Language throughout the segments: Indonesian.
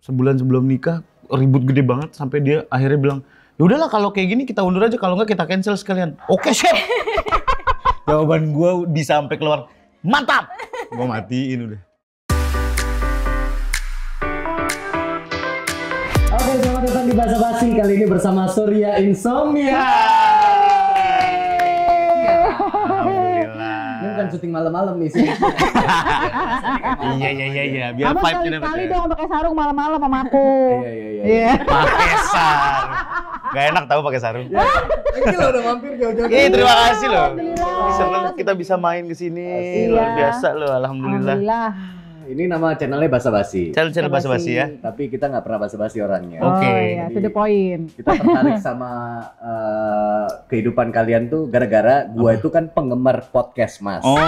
sebulan sebelum nikah ribut gede banget sampai dia akhirnya bilang, ya udahlah kalau kayak gini kita undur aja, kalau nggak kita cancel sekalian. Oke, siap. Jawaban gue bisa sampai keluar, mantap. Gue matiin udah. Oke, selamat datang di Basa Basi kali ini bersama Surya Insomnia. Ini bukan syuting malam-malam nih sih. Iya. Biar Abang vibe-nya dapat. sekali dong pakai sarung malam-malam sama aku. Iya. Pakai sarung. Gak enak tahu pakai sarung. Ini lo udah mampir jauh-jauh. Terima kasih loh. Alhamdulillah. Senang kita bisa main ke sini. Iya. Luar biasa loh, alhamdulillah. Ini nama channelnya Basa Basi. Channel Basa Basi ya. Tapi kita nggak pernah basa-basi orangnya. Oke. Oh iya, to the point. Kita tertarik sama kehidupan kalian tuh gara-gara gua itu kan penggemar podcast Mas. Oh.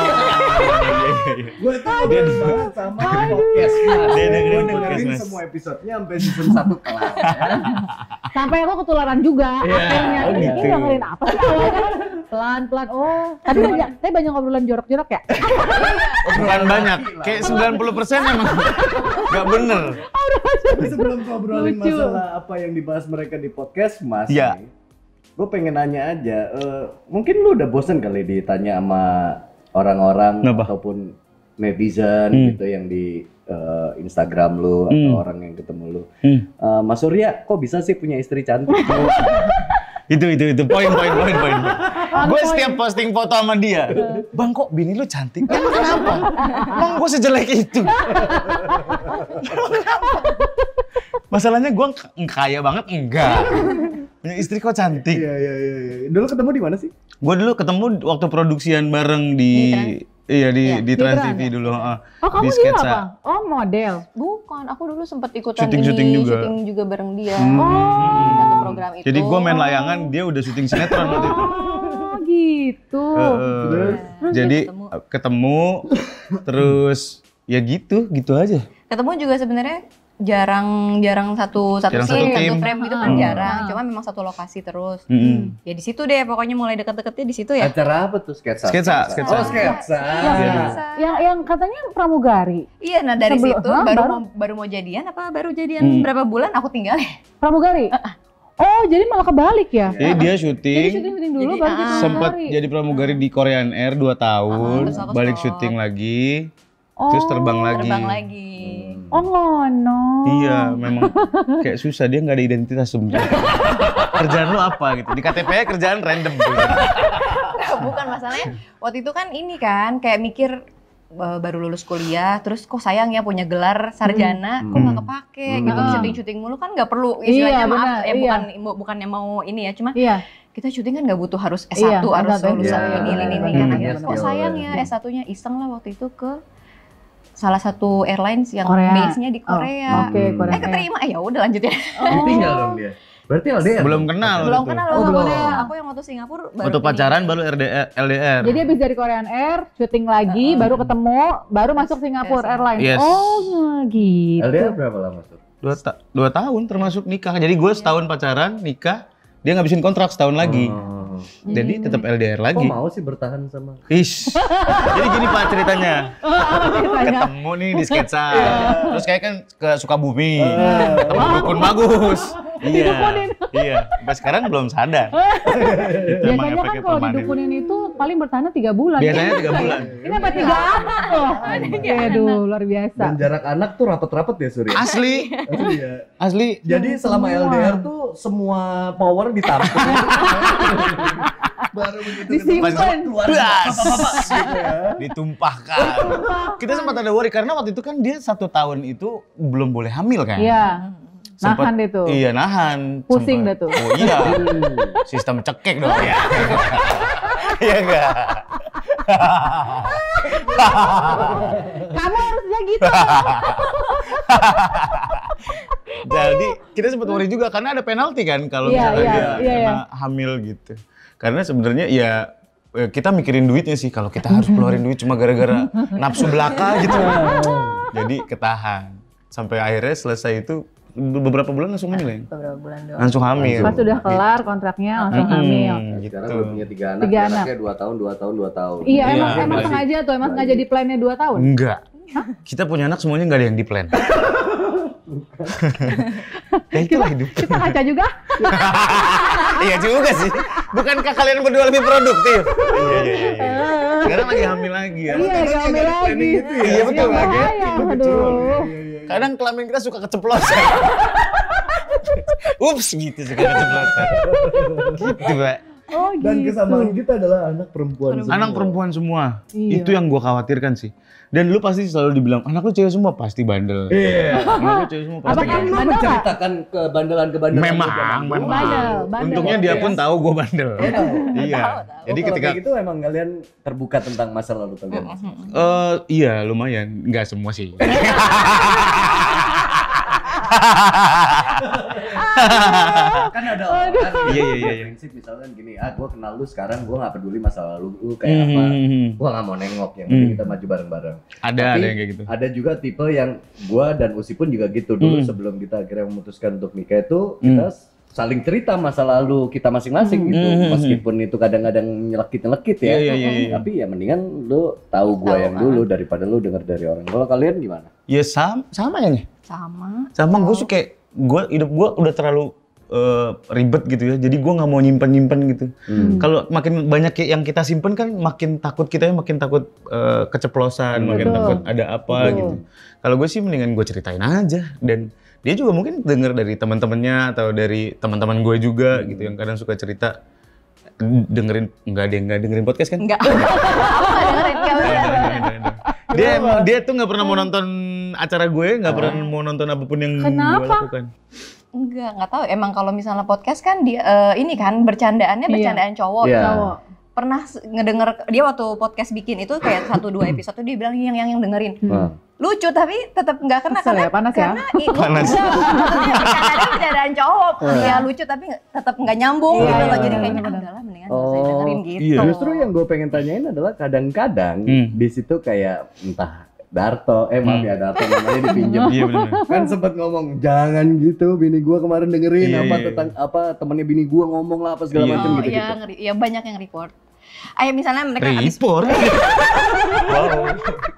Gue tuh ngefans banget sama podcast Mas. Dia dengerin Gue podcast dengerin Mas. semua episodenya sampai season 1 kelar. Sampai aku ketularan juga akhirnya. oh Ini gitu. dengerin apa sih awalnya? Pelan-pelan. Oh, tapi banyak ngobrolan jorok-jorok ya? Bukan banyak, kayak 90% emang nggak bener. Tapi sebelum ngobrolin Lucu. masalah apa yang dibahas mereka di podcast Mas, Iya. gue pengen nanya aja, mungkin lu udah bosen kali ditanya sama orang-orang Kenapa? ataupun netizen gitu yang di Instagram lu atau orang yang ketemu lu. Mas Surya, kok bisa sih punya istri cantik? Itu poin. Gue setiap posting foto sama dia, bang kok bini lu cantik? Emang kenapa? Emang gue sejelek itu? Masalahnya gue kaya banget enggak. Punya istri kok cantik. Iya. Dulu ketemu di mana sih? Gue dulu ketemu waktu produksian bareng di di Trans Trans TV ya? dulu. Oh, kamu Di dulu sketsa. apa? Oh, model. Bukan, aku dulu sempat ikutan Syuting juga. syuting juga bareng dia. Oh. Di satu program itu. Jadi gue main layangan, dia udah syuting sinetron waktu itu. Oh, gitu. Jadi ketemu, terus ya gitu aja. Ketemu juga sebenarnya jarang satu Jarang satu scene, tim. satu frame gitu kan jarang. Cuma memang satu lokasi terus. Ya di situ deh pokoknya mulai deket-deketnya di situ ya. Acara apa tuh? Sketsa. Sketsa. Oh, sketsa. Yang katanya pramugari. Iya, nah dari Sebelum- situ Hah, baru mau jadian apa baru jadian berapa bulan aku tinggal. Pramugari? Oh, jadi malah kebalik ya? Jadi dia Jadi syuting, syuting dulu baru jadi sempat pramugari. jadi pramugari di Korean Air 2 tahun, terus aku balik stop. syuting lagi, terus terbang lagi. Terbang lagi. Oh, ngono. Iya, memang kayak susah, dia nggak ada identitas sebenarnya. Kerjaan lu apa gitu? Di KTP-nya kerjaan random gitu. Bukan masalahnya. Waktu itu kan ini kan kayak mikir baru lulus kuliah, terus kok sayang ya punya gelar sarjana, kok nggak kepake gitu. Syuting mulu kan nggak perlu istilahnya Iya, maaf benar, ya iya. bukannya mau ini ya, cuma Iya. kita syuting kan nggak butuh harus S1, Iya, harus benar, lulusan benar. ini kan. Benar, Akhirnya benar. kok sayang ya S1-nya, iseng lah waktu itu ke salah satu airlines yang Korea. base-nya di Korea. Oke, Korea. Keterima, ya udah lanjut ya. Ditinggal dong dia. Berarti LDR. Belum kenal. Belum gitu. kenal Oh, sama belum. Korea. Aku yang waktu Singapura baru Waktu ini. pacaran baru LDR. Jadi habis dari Korean Air, syuting lagi, baru ketemu, baru masuk Singapore Airlines. Yes. Oh, gitu. LDR berapa lama tuh? 2 tahun termasuk nikah. Jadi gue setahun pacaran, nikah, dia ngabisin kontrak setahun lagi. Jadi tetap LDR Kok lagi. mau sih bertahan sama? Ish. Jadi gini Pak ceritanya. Ketemu nih di sketsa. Terus kayak kan ke Sukabumi. Ketemu dukun bagus. Iya. Sampai sekarang belum sadar. Itu emang Biasanya kan efeknya kalau permanen. didukunin itu paling bertahan 3 bulan. Biasanya 3 bulan. Ini apa 3 anak loh. Aduh, luar biasa. Dan jarak anak tuh rapet-rapet ya Surya? Asli. Iya. Asli. Jadi selama Semua. LDR tuh semua power ditampung. Baru begitu Disimpan. keluar Das. gitu ya. Ditumpahkan. Kita sempat ada worry karena waktu itu kan dia 1 tahun itu belum boleh hamil kan. Iya. Sempet- Nahan deh tuh. Iya nahan. Pusing Sempet- dah tuh. Oh iya. Sistem cekek dong ya. Iya enggak? Kamu harusnya gitu. Jadi kita sempat worry juga karena ada penalti kan kalau Iya, misalnya iya, dia iya, kena hamil gitu. Karena sebenarnya ya kita mikirin duitnya sih kalau kita harus keluarin duit cuma gara-gara nafsu belaka gitu. Jadi ketahan. Sampai akhirnya selesai itu beberapa bulan langsung hamil ya? Beberapa bulan doang. Langsung hamil. Pas sudah kelar kontraknya langsung hamil. Sekarang Gitu. udah punya 3 anak, 3 anak. anaknya 2 tahun, 2 tahun, 2 tahun. Iya, Iya, emang masih- sengaja tuh, emang sengaja di plannya 2 tahun. Enggak. Kita punya anak semuanya nggak ada yang di plan. Ya itulah hidup. Kita kaca juga. Iya juga sih. Bukankah kalian berdua lebih produktif? Iya. Sekarang lagi hamil lagi ya. Iya, hamil lagi. Iya betul. Bahaya, aduh. Kadang kelamin kita suka keceplosan. Ups gitu suka keceplosan. Gitu, Mbak. Oh gitu. Dan kesamaan kita adalah anak perempuan semua. Anak perempuan semua. Iya. Itu yang gua khawatirkan sih. Dan lu pasti selalu dibilang, anak lu cewek semua pasti bandel. Iya. Anak lu cewek semua pasti Apakah bandel. Lu menceritakan kebandelan-kebandelan. Memang. Bandel. Untungnya dia pun tahu gua bandel. Iya. Jadi Kalau ketika kayak gitu emang kalian terbuka tentang masa lalu kalian. iya lumayan, nggak semua sih. Kan ada orang Iya. prinsip misalkan gini, gue kenal lu sekarang, gue nggak peduli masa lalu lu kayak apa, gue nggak mau nengok, yang penting kita maju bareng-bareng. Ada Tapi yang kayak gitu. ada juga tipe yang gue dan Usi pun juga gitu dulu sebelum kita akhirnya memutuskan untuk nikah itu kita saling cerita masa lalu kita masing-masing gitu, meskipun itu kadang-kadang nyelekit ya. Iya. Tapi ya mendingan lu tahu gue yang dulu daripada lu dengar dari orang. Kalau kalian gimana? Ya sama ya nih. Sama. Gue suka hidup gue udah terlalu ribet gitu ya. Jadi gue nggak mau nyimpen gitu. Kalau makin banyak yang kita simpen kan makin takut makin takut keceplosan, makin takut ada apa gitu. Kalau gue sih mendingan gue ceritain aja, dan dia juga mungkin denger dari teman-temannya atau dari teman-teman gue juga gitu yang kadang suka cerita. Nggak dengerin podcast kan? Enggak. Aku nggak dengerin. Dia tuh nggak pernah mau nonton acara gue, nggak pernah mau nonton apapun yang gue lakukan. Nggak tahu. Emang kalau misalnya podcast kan dia ini kan bercandaan cowok. Cowok. Pernah ngedenger dia waktu podcast bikin itu kayak 1-2 episode tuh dia bilang yang dengerin. Lucu tapi tetap nggak kena Kesel ya, panas ya? Panas. Bercandaan cowok. Ya lucu tapi tetap nggak nyambung gitu loh. Jadi kayaknya udahlah mendingan nggak usah dengerin gitu. Iya. Justru yang gue pengen tanyain adalah kadang-kadang di situ kayak entah Darto, maaf ya Darto namanya dipinjam. Iya benar. Kan sempat ngomong jangan gitu, bini gua kemarin dengerin tentang temennya bini gua ngomong lah apa segala macam gitu. Iya, ya banyak yang report. Misalnya mereka habis Report. Wow.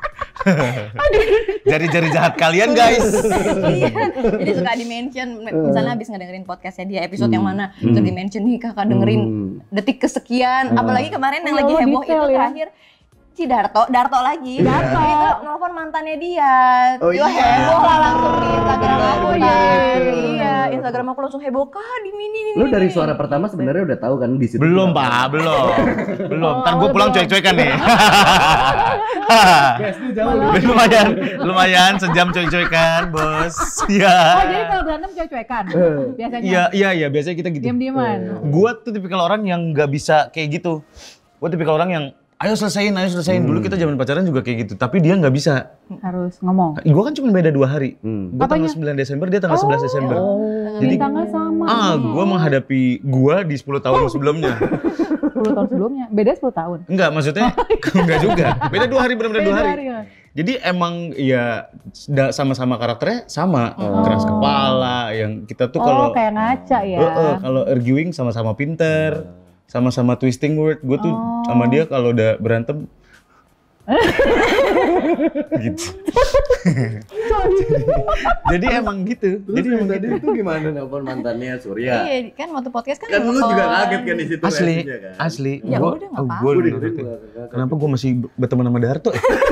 Jari-jari jahat kalian guys. Iya. Jadi suka di-mention misalnya habis ngedengerin podcastnya dia episode yang mana, terus di-mention nih kakak dengerin detik kesekian, apalagi kemarin yang lagi heboh itu terakhir si Darto lagi. Darto itu nelfon mantannya dia. Dia heboh lah langsung di Instagram aku kan. Iya, Instagram aku langsung heboh kah di mini. Lu dari suara pertama sebenarnya udah tahu kan di situ. Belum Pak, belum. Ntar gue pulang cuek-cuekan nih. lumayan sejam cuek-cuekan bos. Iya. Oh jadi kalau berantem cuek-cuekan biasanya? Iya, biasanya kita gitu. Diam-diaman. Gue tuh tipikal orang yang nggak bisa kayak gitu. Gue tipikal orang yang ayo selesaiin. Dulu kita zaman pacaran juga kayak gitu, tapi dia nggak bisa. Harus ngomong. Gue kan cuma beda 2 hari. Gue tanggal 9 Desember, dia tanggal 11 Desember. Jadi tanggal sama. Gue menghadapi di 10 tahun sebelumnya. 10 tahun sebelumnya, beda 10 tahun. Enggak, maksudnya enggak juga. Beda 2 hari, benar-benar 2 hari. Ya. Jadi emang ya sama-sama karakternya sama. Keras kepala, yang kita tuh kalau kayak ngaca ya. Kalau arguing sama-sama pinter. Sama-sama twisting word, gue tuh sama dia kalau udah berantem gitu. Jadi emang gitu. Jadi emang tadi itu gimana nelpon mantannya Surya? Iya, kan waktu podcast kan. Kan lu juga kaget kan di situ Asli. Ya udah nggak apa-apa. Kenapa gue masih berteman sama Darto?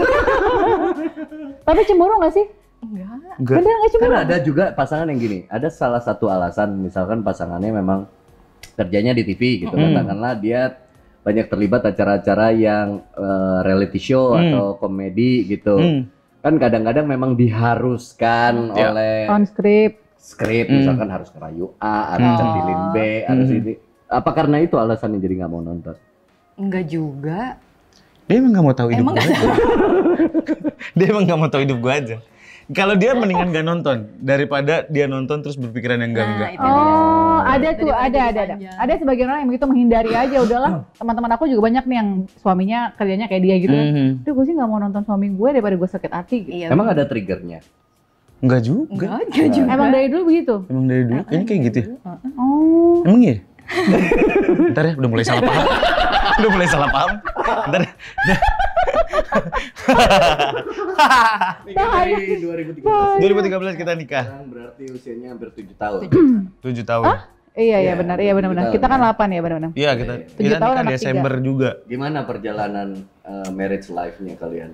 Tapi cemburu nggak sih? Enggak. Bener nggak cemburu? Kan ada juga pasangan yang gini. Ada salah satu alasan, misalkan pasangannya memang kerjanya di TV gitu, katakanlah dia banyak terlibat acara-acara yang reality show atau komedi gitu. Kan kadang-kadang memang diharuskan oleh skrip, misalkan harus ngerayu A, harus centilin B, harus ini. Apa karena itu alasannya jadi nggak mau nonton? Enggak juga. Dia emang nggak mau tahu hidup gue aja. Dia emang nggak mau tahu hidup gue aja. Kalau dia mendingan gak nonton daripada dia nonton terus berpikiran yang enggak. Ada tuh, ada. Ada sebagian orang yang begitu menghindari aja, udahlah. Teman-teman aku juga banyak nih yang suaminya kerjanya kayak dia gitu kan. Duh, gue sih nggak mau nonton suami gue daripada gue sakit hati. Gitu. Iya, emang ada triggernya? Enggak juga. Emang dari dulu begitu? Emang dari dulu. Ini kayak gitu. Oh. Emang iya? Bentar ya, udah mulai salah paham. Ntar ya. Nikah dari 2013. 2013 kita nikah. Sekarang berarti usianya hampir 7 tahun. 7 tahun. Iya benar, iya benar. Tujuh Kita kan tahun, 8 ya benar-benar. Iya, kita 7 tahun nikah anak Desember juga. Gimana perjalanan marriage life-nya kalian?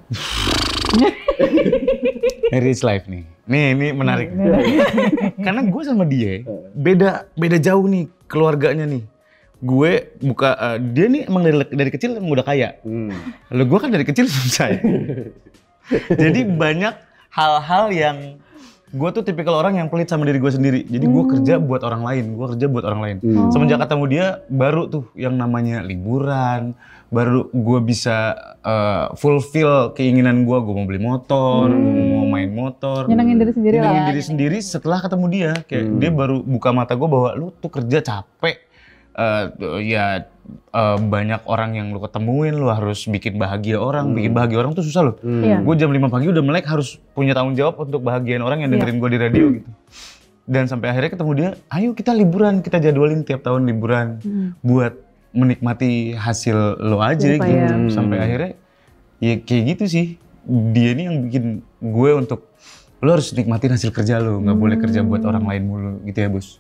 Marriage life nih. Ini menarik. Karena gue sama dia beda jauh nih keluarganya nih. Gue dia nih emang dari kecil emang udah kaya. Lalu gue kan dari kecil susah ya. Jadi banyak hal-hal yang gue tuh tipikal orang yang pelit sama diri gue sendiri. Jadi gue kerja buat orang lain, Semenjak ketemu dia baru tuh yang namanya liburan, baru gue bisa fulfill keinginan gue mau beli motor, gue mau main motor. Nyenengin diri sendiri lah. Nyenengin diri sendiri setelah ketemu dia. Kayak dia baru buka mata gue bahwa lu tuh kerja capek. Banyak orang yang lu ketemuin, lu harus bikin bahagia orang. Bikin bahagia orang tuh susah loh. Gue jam 5 pagi udah melek harus punya tanggung jawab untuk bahagiain orang yang dengerin gue di radio gitu. Dan sampai akhirnya ketemu dia, ayo kita liburan, kita jadwalin tiap tahun liburan buat menikmati hasil lo aja gitu. Sampai akhirnya ya kayak gitu sih. Dia nih yang bikin gue untuk lo harus nikmatin hasil kerja lo, nggak boleh kerja buat orang lain mulu gitu ya bos.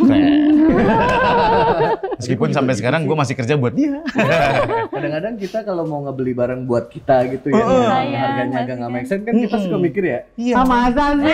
Meskipun sampai sekarang gue masih kerja buat dia. Kadang-kadang kita kalau mau ngebeli barang buat kita gitu ya, harganya agak nggak make sense kan kita suka mikir ya. Iya. Masa sih?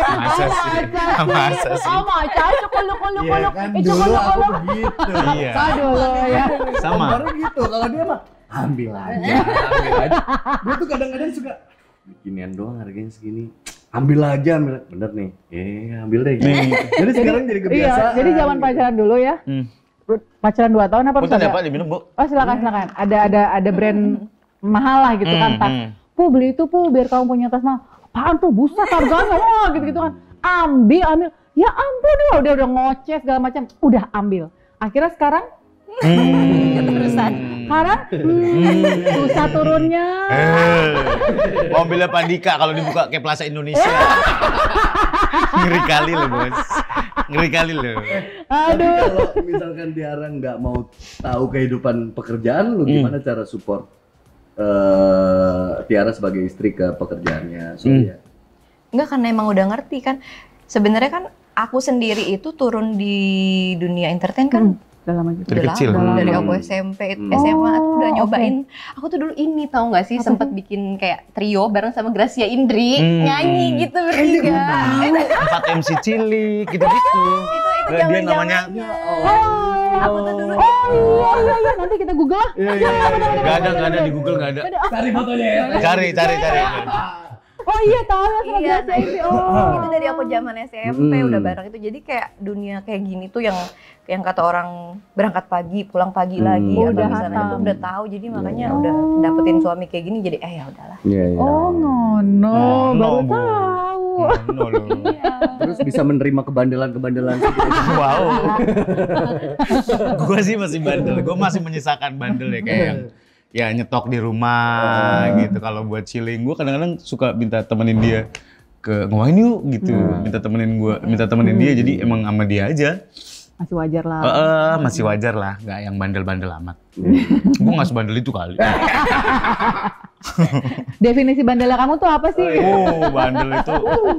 Masa sih? Cukup. Iya kan dulu aku begitu. Iya. Dulu ya. Sama. Baru gitu, kalau dia mah ambil aja. Gue tuh kadang-kadang suka beginian doang harganya segini. Ambil aja, bener nih. Ambil deh. Jadi sekarang jadi kebiasaan. Iya, jadi zaman pacaran dulu ya. Pacaran 2 tahun apa? Punten ya Pak, diminum Bu. Oh silakan. Ada brand mahal lah gitu kan. Pu beli itu Pu biar kamu punya tas mahal. Apaan tuh buset harganya gitu kan. Ambil. Ya ampun udah ngoceh segala macam. Udah ambil. Akhirnya sekarang keterusan. Sekarang susah turunnya. Mobilnya Pandika kalau dibuka kayak Plaza Indonesia. Ngeri kali loh bos. Ngeri kali loh. Aduh. Kalau misalkan Tiara nggak mau tahu kehidupan pekerjaan lu, gimana cara support Tiara sebagai istri ke pekerjaannya Surya? Enggak, karena emang udah ngerti kan. Sebenarnya kan aku sendiri itu turun di dunia entertain kan Dari kecil. Dari aku SMP, SMA tuh udah nyobain. Aku tuh dulu ini tahu nggak sih sempat bikin kayak trio bareng sama Gracia Indri nyanyi gitu bertiga. 4 MC Cilik gitu-gitu. Itu Dia namanya aku tuh dulu. Iya. Nanti kita Google lah. Gak ada di Google gak ada. Cari fotonya ya. Cari. Oh iya tahu ya sama Gracia Indri. Itu dari aku zaman SMP udah bareng itu. Jadi kayak dunia kayak gini tuh yang kata orang berangkat pagi, pulang pagi lagi atau udah misalnya itu udah tahu. Jadi makanya udah dapetin suami kayak gini jadi ya udahlah. Oh ngono, baru Bu. tahu. Terus bisa menerima kebandelan-kebandelan Wow. Gue sih masih bandel. Gue masih menyisakan bandel ya kayak yang ya nyetok di rumah gitu. Kalau buat chilling gue kadang-kadang suka minta temenin dia ke ngawain yuk gitu. Minta temenin dia. Jadi emang sama dia aja. Masih wajar lah. Masih wajar lah, nggak yang bandel-bandel amat. Gue nggak sebandel itu kali. Definisi bandelnya kamu tuh apa sih? Bandel itu.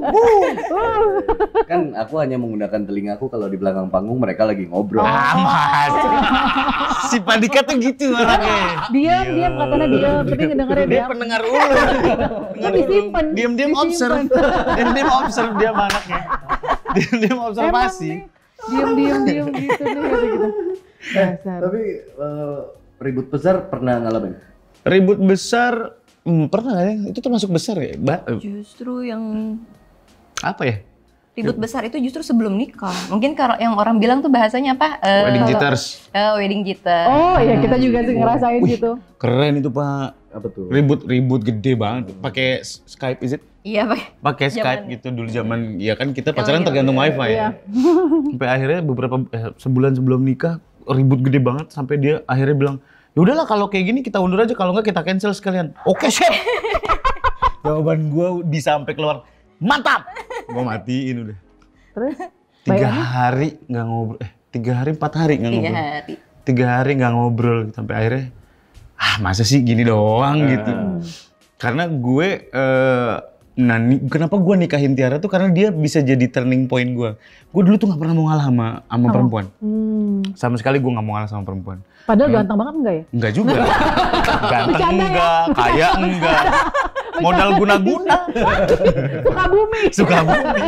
Kan aku hanya menggunakan telingaku kalau di belakang panggung mereka lagi ngobrol. Mas. Si Pandika tuh gitu orangnya. Diam katanya diam, tapi ngedengerin Dia pendengar ulur. disimpan. Diam-diam observe. Diam-diam observe dia anaknya. Diam-diam observasi. Diam gitu nih gitu. Dasar. Tapi ribut besar pernah ngalamin? Ribut besar pernah nggak ya? Itu termasuk besar ya? Justru yang Apa ya? ribut besar itu justru sebelum nikah. Mungkin kalau yang orang bilang tuh bahasanya apa? Wedding jitters. Wedding jitters. Oh iya kita juga sih ngerasain gitu. Keren itu Pak. Apa tuh? Ribut gede banget. Pakai Skype is it? Iya Pakai Skype gitu dulu zaman ya kan kita pacaran tergantung wifi ya. Sampai akhirnya beberapa sebulan sebelum nikah ribut gede banget sampai dia akhirnya bilang, "Ya udahlah kalau kayak gini kita undur aja, kalau enggak kita cancel sekalian." Oke, siap. Jawaban gua bisa sampai keluar, "Mantap." Gua matiin udah. Terus 3 hari nggak ngobrol. 3 hari 4 hari nggak ngobrol. 3 hari nggak ngobrol sampai akhirnya masa sih gini doang gitu. Karena gue, kenapa gue nikahin Tiara tuh karena dia bisa jadi turning point gue. Gue dulu tuh gak pernah mau ngalah sama perempuan. Sama sekali gue gak mau ngalah sama perempuan. Padahal ganteng banget enggak ya? Enggak juga. Ganteng enggak, kaya enggak. Modal guna-guna. Suka bumi.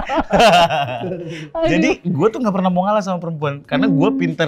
Jadi gue tuh gak pernah mau ngalah sama perempuan. Karena gue pinter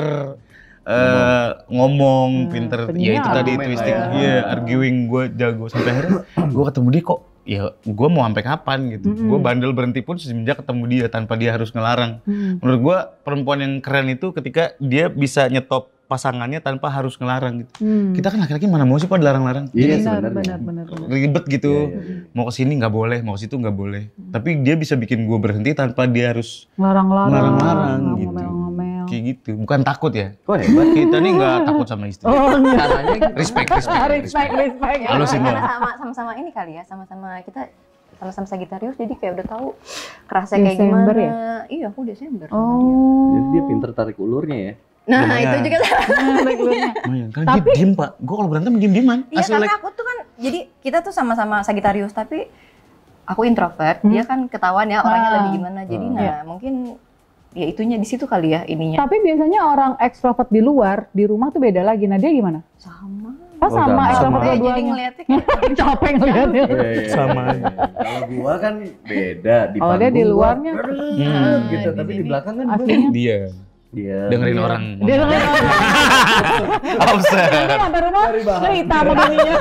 ngomong, pinter, ya itu tadi twisting, arguing, gue jago. Sampai akhirnya gue ketemu dia kok, ya gue mau sampai kapan gitu. Gue bandel berhenti pun semenjak ketemu dia tanpa dia harus ngelarang. Menurut gue perempuan yang keren itu ketika dia bisa nyetop pasangannya tanpa harus ngelarang gitu. Kita kan laki-laki mana mau sih Pak dilarang-larang? Iya Benar. Ribet gitu. Mau kesini nggak boleh, mau ke situ nggak boleh. Tapi dia bisa bikin gue berhenti tanpa dia harus ngelarang gitu. Ngomel-ngomel. Kayak gitu. Bukan takut ya. Kok hebat? Kita nih nggak takut sama istri. Caranya Respect. Respect. Halo Sinta. Karena sama-sama ini kali ya, sama-sama kita sama-sama Sagittarius, jadi kayak udah tahu kerasa kayak Desember gimana. ya? Iya, aku Desember sama dia. Jadi dia pinter tarik ulurnya ya. Nah, Lumayan. itu juga Lumayan. Kan dia diem Pak. Gue kalau berantem diem-dieman. Iya, karena aku tuh kan, jadi kita tuh sama-sama Sagittarius, tapi aku introvert, dia kan ketahuan ya orangnya lebih gimana. Jadi mungkin ya itunya di situ kali ya ininya. Tapi biasanya orang ekstrovert di luar, di rumah tuh beda lagi. Nah dia gimana? Sama. Oh sama ekstrovert Jadi dua-duanya. ngeliatnya kayak Capek ngeliatnya. Sama. Kalau gua kan beda di Oh dia di panggung gua luarnya. gitu, tapi di belakang kan gua Aslinya. Dia. Dengerin orang. Dia dengerin orang. Offset. Nanti sampai rumah cerita sama bininya.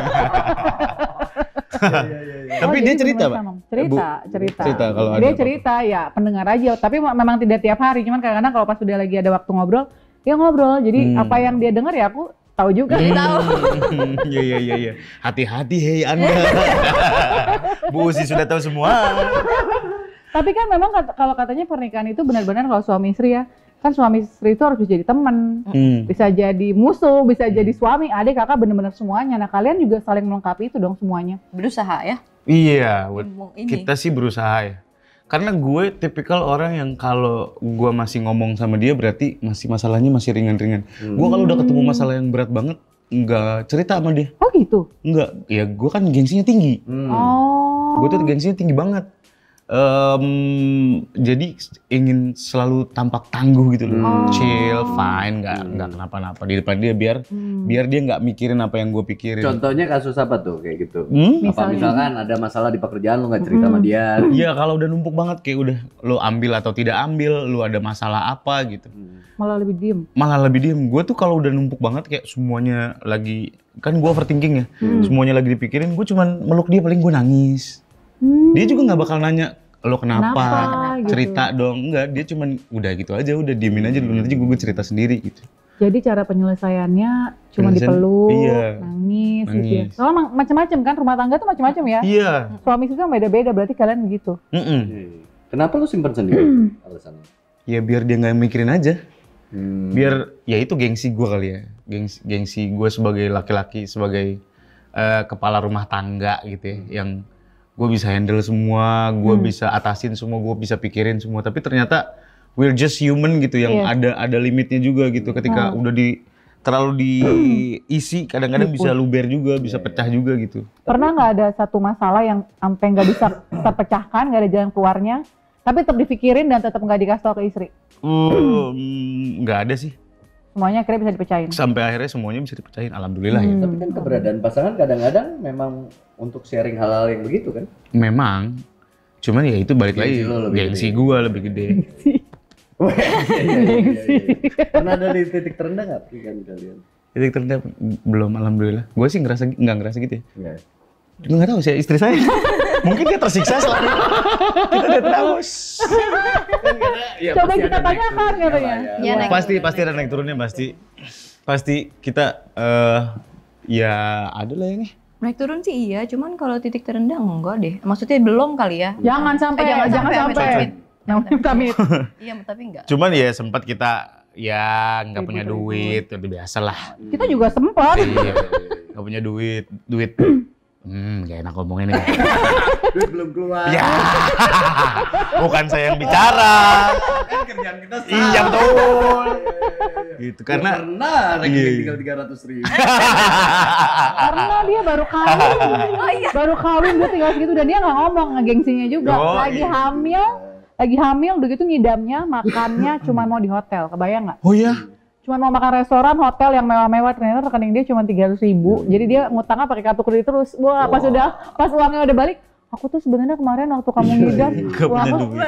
Tapi dia cerita Pak? Cerita kalau ada Dia apa-apa. cerita ya pendengar aja. Tapi memang tidak tiap hari. Cuman kadang-kadang kalau pas udah lagi ada waktu ngobrol, ya ngobrol. Jadi apa yang dia dengar ya aku tahu juga. Iya. Hati-hati hei Anda. Bu Usi sudah tahu semua. Tapi kan memang kalau katanya pernikahan itu benar-benar kalau suami istri ya, kan suami istri itu harus bisa jadi teman, bisa jadi musuh, bisa jadi suami, adik, kakak, benar-benar semuanya. Nah kalian juga saling melengkapi itu dong semuanya. berusaha ya. Iya, Ini. kita sih berusaha ya. Karena gue tipikal orang yang kalau gue masih ngomong sama dia berarti masalahnya masih ringan-ringan. Gue kalau udah ketemu masalah yang berat banget, nggak cerita sama dia. Oh gitu? Enggak, ya gue kan gengsinya tinggi. Oh. Gue tuh gengsinya tinggi banget. Jadi ingin selalu tampak tangguh gitu loh, chill, fine, nggak kenapa-napa di depan dia biar dia nggak mikirin apa yang gue pikirin. Contohnya kasus apa tuh kayak gitu? Misalnya? Apa misalkan ada masalah di pekerjaan lu nggak cerita sama dia? Iya kalau udah numpuk banget kayak udah lo ambil atau tidak ambil, lo ada masalah apa gitu. Malah lebih diem. Malah lebih diem. Gue tuh kalau udah numpuk banget kayak semuanya lagi, kan gue overthinking ya, semuanya lagi dipikirin, gue cuman meluk dia paling gue nangis. Dia juga nggak bakal nanya lo kenapa gitu. cerita dong, enggak, dia cuman udah gitu aja, udah diemin aja dulu, nanti gue cerita sendiri gitu. Jadi cara penyelesaiannya cuma dipeluk, nangis gitu ya. Soalnya macam-macam kan, rumah tangga tuh macam-macam ya. Iya. Suami istri kan beda-beda, berarti kalian begitu. Kenapa lu simpen sendiri alasannya? Ya biar dia nggak mikirin aja. Biar ya itu gengsi gue kali ya, gengsi gue sebagai laki-laki, sebagai kepala rumah tangga gitu ya, yang gue bisa handle semua, gue bisa atasin semua, gue bisa pikirin semua. Tapi ternyata we're just human gitu, yang ada limitnya juga gitu. Ketika udah terlalu diisi, kadang-kadang bisa luber juga, bisa pecah juga gitu. Pernah nggak ada satu masalah yang sampai nggak bisa terpecahkan, nggak ada jalan keluarnya, tapi tetap dipikirin dan tetap nggak dikasih tau ke istri? Nggak ada sih. Semuanya akhirnya bisa dipecahin. Sampai akhirnya semuanya bisa dipecahin, alhamdulillah ya. Tapi kan keberadaan pasangan kadang-kadang memang untuk sharing hal-hal yang begitu kan? Memang, cuman ya itu balik lagi, gengsi gue lebih gede. Pernah ada di titik terendah nggak pernikahan kalian? Titik terendah belum, alhamdulillah. Gue sih nggak ngerasa gitu ya. Nggak. Gue nggak tahu sih istri saya. Mungkin dia tersiksa selama kita udah tahu. Coba kita tanyakan katanya. Ya, Pasti ada naik turunnya, pasti kita ya ada lah ini. Naik turun sih iya, cuman kalau titik terendah enggak deh. Maksudnya belum kali ya. Jangan sampai. Amit-amit. Iya, tapi enggak. Cuman ya sempat kita ya nggak punya duit, udah biasa lah. Kita juga sempat. Iya, nggak punya duit Gak enak ngomongin ini. Duit belum keluar. Ya, bukan saya yang bicara. Kan kerjaan kita sama. Iya betul. Gitu karena Pernah rekening tinggal 300.000. Karena dia baru kawin. Baru kawin dia tinggal segitu dan dia nggak ngomong, ngegengsinya juga. Oh, Lagi hamil udah gitu ngidamnya, makannya cuma mau di hotel. Kebayang nggak? Oh ya. Cuma mau makan restoran, hotel yang mewah-mewah, ternyata rekening dia cuma 300.000. Jadi dia ngutangnya pakai kartu kredit terus. Wah, pas uangnya udah balik, aku tuh sebenarnya kemarin waktu kamu ngidam, Gak punya duit.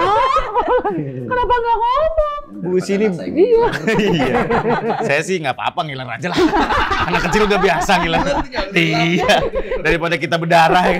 Kenapa nggak ngomong? Bu sini. Iya. Iya. Saya sih nggak apa-apa ngiler aja lah. Anak kecil udah biasa ngiler. Iya. Daripada kita berdarah.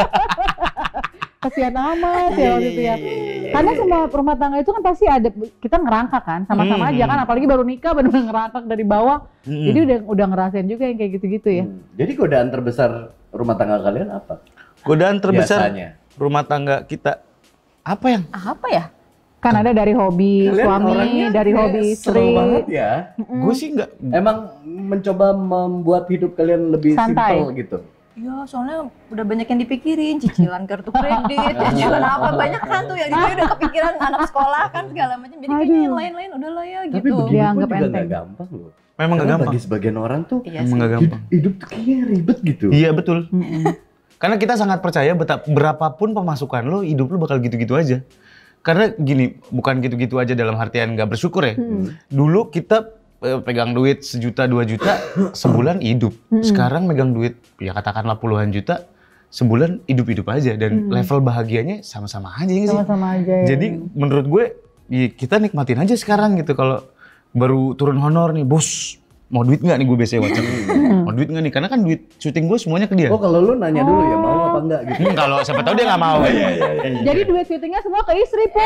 Kasihan amat ya waktu itu ya. Karena semua rumah tangga itu kan pasti ada, kita ngerangkak kan, sama-sama aja kan, apalagi baru nikah benar-benar ngerangkak dari bawah. Jadi udah ngerasain juga yang kayak gitu-gitu ya. Jadi godaan terbesar rumah tangga kalian apa? Godaan terbesar Biasanya. rumah tangga kita apa yang? Apa ya? Kan ada dari hobi Kalian suami, orangnya dari kayak hobi seru istri. banget ya. Gue sih nggak. Emang mencoba membuat hidup kalian lebih Santai. simpel gitu. Ya soalnya udah banyak yang dipikirin, cicilan kartu kredit, cicilan apa, banyak kan tuh yang gitu udah kepikiran anak sekolah kan segala macam. Jadi kayaknya yang lain-lain udahlah ya Tapi gitu. begini pun Dianggap juga enteng. nggak gampang loh. Memang nggak Karena gampang. bagi sebagian orang tuh Iya Emang sih. nggak gampang. hidup tuh kayaknya ribet gitu. Iya betul. Karena kita sangat percaya berapapun pemasukan lo, hidup lo bakal gitu-gitu aja. Karena gini, bukan gitu-gitu aja dalam artian nggak bersyukur ya. Dulu kita pegang duit 1 juta 2 juta sebulan hidup. Sekarang megang duit ya katakanlah puluhan juta sebulan hidup-hidup aja dan level bahagianya sama-sama aja ya nggak sih? Sama-sama aja ya. Jadi menurut gue ya kita nikmatin aja sekarang gitu. Kalau baru turun honor nih, bos mau duit nggak nih, gue biasanya WhatsApp. Mau duit nggak nih? Karena kan duit syuting gue semuanya ke dia. Oh kalau lu nanya dulu ya mau apa enggak gitu. Kalau siapa tahu dia nggak mau. Jadi duit syutingnya semua ke istri, Po.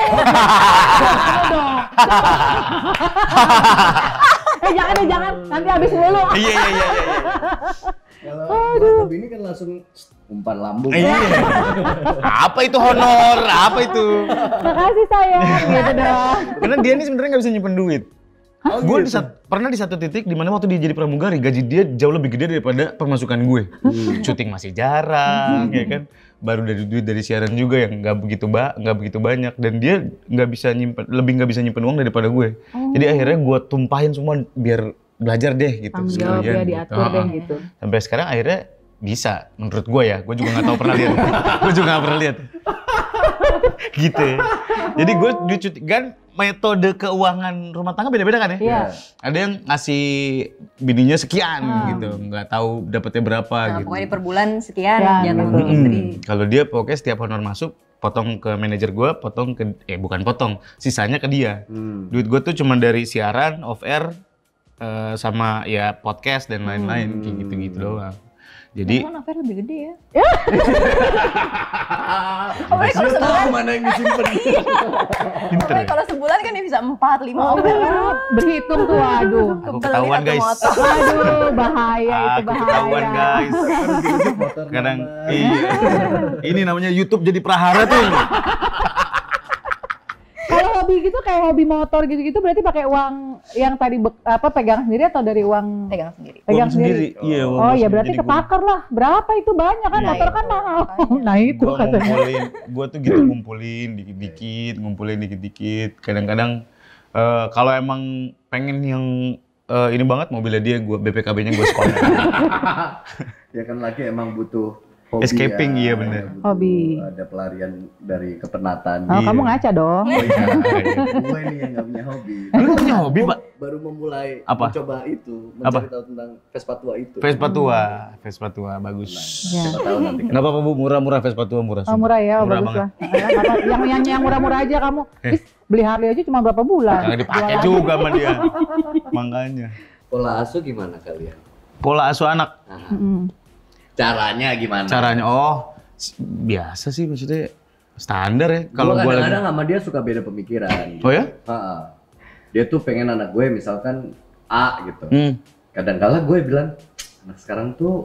dong. Jangan. Nanti habis mulu. Iya. Kalau ini kan langsung umpan lambung. Iya. Apa itu honor? Apa itu? Makasih sayang, gitu dong. Karena dia nih sebenarnya nggak bisa nyimpen duit. Gue pernah di satu titik di mana waktu dia jadi pramugari, gaji dia jauh lebih gede daripada pemasukan gue. Syuting masih jarang, ya kan. Baru dari duit dari siaran juga yang nggak begitu banyak, dan dia nggak bisa nyimpen uang daripada gue. Jadi akhirnya gue tumpahin semua biar belajar deh gitu. Tanggung jawab ya diatur deh gitu. Sampai sekarang akhirnya bisa, menurut gue ya. Gue juga nggak tahu pernah lihat. Gue juga nggak pernah lihat. Gitu ya. Jadi gue kan metode keuangan rumah tangga beda-beda kan ya? Iya. Ada yang ngasih bininya sekian gitu, nggak tahu dapetnya berapa Nah, gitu. pokoknya per bulan sekian Ya, jatah gitu. untuk istri. Kalau dia pokoknya setiap honor masuk, potong ke manajer gue, potong ke, bukan potong, sisanya ke dia. Duit gue tuh cuma dari siaran, off air, sama ya podcast dan lain-lain, kayak gitu-gitu doang. Jadi Emang affair lebih gede ya? Apalagi kalau sebulan mana yang disimpan. pinter ya. Kalau sebulan kan dia bisa 4, 5 affair kan. Berhitung tuh, aduh. Aku ketahuan guys. Aduh, bahaya itu Aku ketahuan bahaya. guys. Kadang iya. Ini namanya YouTube jadi prahara tuh. Kalau hobi gitu kayak hobi motor gitu-gitu berarti pakai uang yang tadi pegang sendiri atau dari uang Pegang sendiri. pegang sendiri? Iya. Oh ya berarti ketakar lah. Berapa itu banyak kan, Nah, motor kan itu, mahal. makanya. Nah itu Gua katanya. gue tuh gitu ngumpulin dikit-dikit. Kadang-kadang kalau emang pengen yang ini banget mobilnya dia, BPKB-nya gue sekolah. Ya kan lagi emang butuh hobi. Escaping, iya bener. Butuh Hobi. Ada pelarian dari kepenatan. Oh, kamu ngaca dong. Oh iya. Gue ini yang gak punya hobi. Lu gak punya hobi, Pak? Baru memulai Apa? mencoba itu, Apa? mencari tahu tentang Vespa tua itu. Vespa tua bagus. Ya. Siapa tahu nanti. Nggak apa-apa Bu, murah Vespa tua murah. Oh, murah ya, Murah bagus banget. lah. Yang murah-murah aja kamu. Is, beli Harley aja cuma berapa bulan. Jangan dipakai juga sama dia. Makanya. Pola asuh gimana kalian? Pola asuh anak. Caranya gimana? Caranya biasa sih, maksudnya standar ya. Kalau Gua gue kadang-kadang lagi. sama dia suka beda pemikiran. Oh ya? Ha-ha. Dia tuh pengen anak gue misalkan A gitu. Hmm. Kadang-kala gue bilang anak sekarang tuh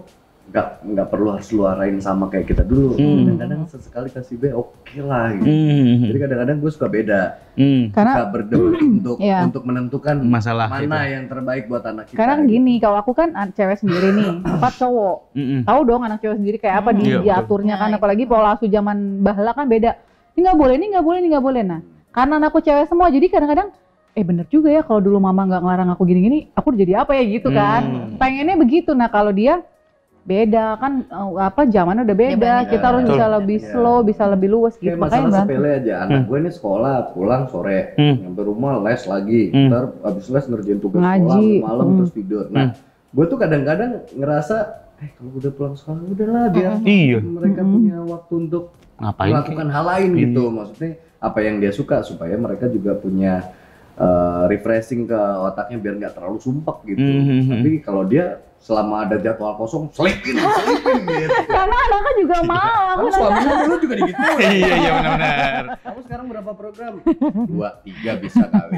nggak perlu harus lu arahin sama kayak kita dulu. Kadang-kadang sesekali kasih B oke lah gitu. Jadi kadang-kadang gue suka beda. Karena Suka berdebat untuk menentukan Masalah mana yang terbaik buat anak kita. Karena gini, kalau aku kan cewek sendiri nih, empat cowok. Tahu dong anak cewek sendiri kayak apa Iya, diaturnya kan, apalagi pola asuh zaman bahla kan beda. Ini nggak boleh, ini nggak boleh, ini nggak boleh. Nah, karena anakku cewek semua, jadi kadang-kadang bener juga ya kalau dulu mama nggak ngelarang aku gini-gini, aku udah jadi apa ya gitu kan. Pengennya begitu. Nah kalau dia beda kan, zamannya udah beda. Kita harus bisa lebih slow, bisa lebih luas gitu. Kayak masalah sepele aja, anak gue ini sekolah pulang sore, nyampe rumah les lagi, ntar abis les ngerjain tugas sekolah, malam terus tidur. Nah, gue tuh kadang-kadang ngerasa, kalau udah pulang sekolah udahlah biar mereka punya waktu untuk melakukan hal lain gitu. Maksudnya apa yang dia suka supaya mereka juga punya refreshing ke otaknya biar nggak terlalu sumpek gitu. Tapi kalau dia selama ada jadwal kosong, selipin gitu. Karena anaknya juga mau. Kamu suaminya dulu juga digituin. Iya benar-benar. Kamu sekarang berapa program? 2, 3 bisa kali.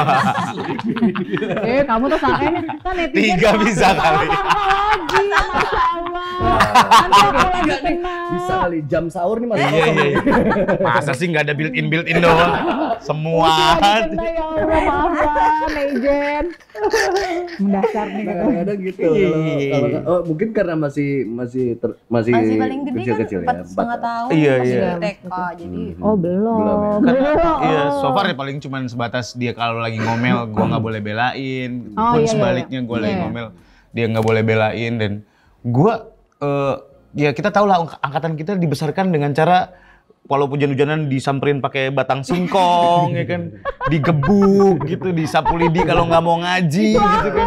Kamu tuh sakitnya kan netizen. 3 bisa kali. Lagi, Masya Allah. Nanti aku lagi tenang. Bisa kali jam sahur nih masih Iya. Masa sih nggak ada built-in doang? Semua. Ya Allah, maaf ya, Nejen. Mendasar nih. Kadang-kadang gitu. Kalau mungkin karena masih paling gede kecil-kecil kan ya. 4,5 tahun, Iya, masih iya. TK, jadi Belum. Iya, so far ya paling cuman sebatas dia kalau lagi ngomel, gua nggak boleh belain. Pun iya, sebaliknya gua lagi Iya. ngomel, dia nggak boleh belain. Dan gua ya kita tahu lah angkatan kita dibesarkan dengan cara walaupun hujan-hujanan disamperin pakai batang singkong ya kan, digebuk gitu, disapu lidi kalau nggak mau ngaji gitu kan.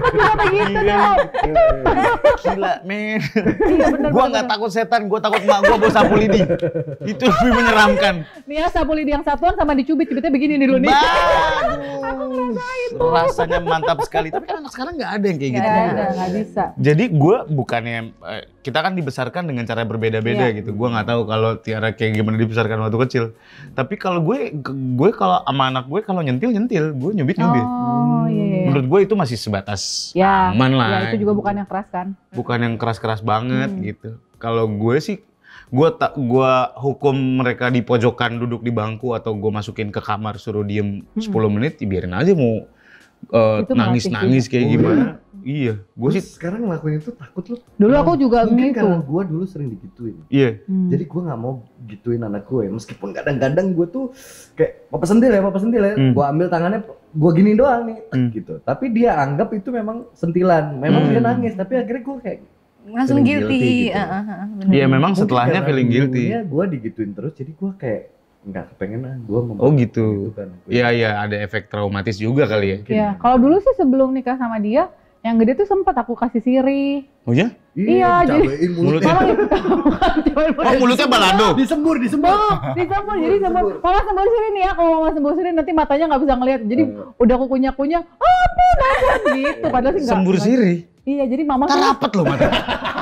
Gila men. Gua nggak takut setan, gua takut mak gua bawa sapu lidi. Itu lebih menyeramkan. Nih ya, sapu lidi yang satuan sama dicubit-cubitnya begini nih dulu nih. Bagus. Rasanya mantap sekali. Tapi kan anak sekarang nggak ada yang kayak gitu. Nggak bisa. Jadi gue bukannya kita kan dibesarkan dengan cara berbeda-beda gitu. Gue nggak tahu kalau Tiara kayak gimana dibesarkan waktu kecil. Tapi kalau gue kalau sama anak gue kalau nyentil, gue nyubit. Oh iya. Menurut gue itu masih sebatas Ya, aman lah. ya itu juga bukan yang keras kan. Bukan yang keras-keras banget gitu. Kalau gue sih gue hukum mereka di pojokan duduk di bangku atau gue masukin ke kamar suruh diem 10 menit, biarin aja mau nangis-nangis kayak gimana. Iya, gue sih sekarang ngelakuin itu takut loh. Dulu aku juga Mungkin gitu. karena gue dulu sering digituin. iya. Jadi gue nggak mau gituin anak gue, meskipun kadang-kadang gue tuh kayak papa sentil ya, gue ambil tangannya, gue gini doang nih, gitu. Tapi dia anggap itu memang sentilan, memang dia nangis, tapi akhirnya gue kayak langsung feeling guilty. gitu. Iya memang Mungkin setelahnya karena feeling guilty. dulunya gue digituin terus, jadi gue kayak nggak kepengen gue Oh gitu. kan. Iya, ada efek traumatis juga kali ya. Iya, kalau dulu sih sebelum nikah sama dia, yang gede tuh sempat aku kasih siri. Oh ya? Iya, jadi cabein mulutnya. Oh mulutnya balado? disembur. Disembur, jadi sembur. Mama sembur sini nih ya, kalau mama sembur sini nanti matanya nggak bisa ngeliat. Jadi udah aku kunyah-kunyah, apa gitu. Padahal sih nggak. Sembur siri? Iya, jadi mama Kan rapet loh matanya.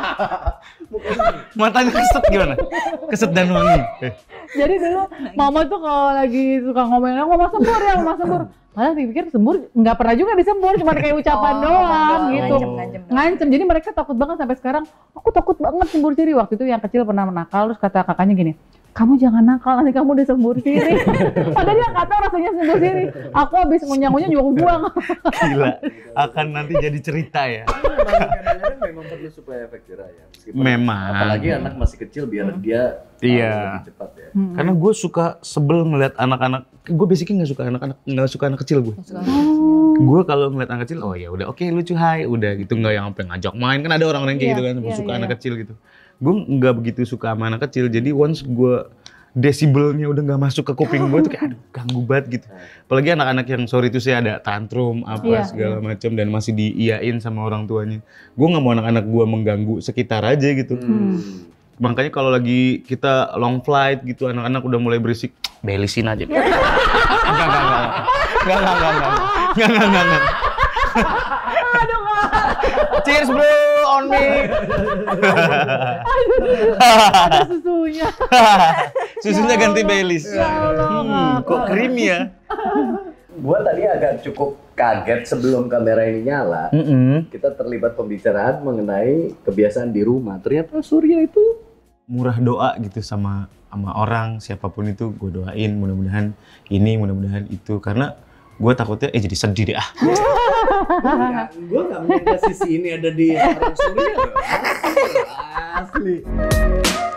Matanya keset gimana? Keset dan wangi. Jadi dulu mama tuh kalau lagi suka ngomongin, mama sembur ya, mama sembur. Malah dipikir sembur nggak pernah juga disembur, cuma kayak ucapan doang gitu. Ngancem. Jadi mereka takut banget sampai sekarang. Aku takut banget sembur siri. Waktu itu yang kecil pernah nakal, terus kata kakaknya gini, kamu jangan nakal, nanti kamu disembur siri. Padahal dia nggak tahu rasanya sembur siri. Aku habis ngunyah-ngunyah juga buang. Gila, akan nanti jadi cerita ya. Kadang-kadang memang perlu supaya efek jerah ya. Memang. Apalagi anak masih kecil biar dia Iya. lebih cepat ya. Karena gue suka sebel ngeliat anak-anak. Gue basically nggak suka anak kecil gue. Gue kalau ngeliat anak kecil, oh ya udah oke, lucu hai, udah gitu, nggak yang sampai ngajak main. Kan ada orang-orang kayak gitu kan, suka anak kecil gitu. Gue nggak begitu suka sama anak kecil. Jadi once gue desibelnya udah nggak masuk ke kuping gue tuh kayak aduh ganggu banget gitu. Apalagi anak-anak yang sorry itu saya ada tantrum apa segala macam dan masih diiyain sama orang tuanya. Gue nggak mau anak-anak gue mengganggu sekitar aja gitu. Makanya kalau lagi kita long flight gitu anak-anak udah mulai berisik, belisin aja. Enggak. Cheers bro, on me. Ada susunya. Susunya ganti Baileys. Ya Allah. Kok creamy ya? Gua tadi agak cukup kaget sebelum kamera ini nyala. Kita terlibat pembicaraan mengenai kebiasaan di rumah. Ternyata Surya itu murah doa gitu sama orang, siapapun itu gue doain, mudah-mudahan ini, mudah-mudahan itu, karena gue takutnya jadi sedih deh Gue nggak menyangka sisi ini ada di seorang Surya loh. Asli.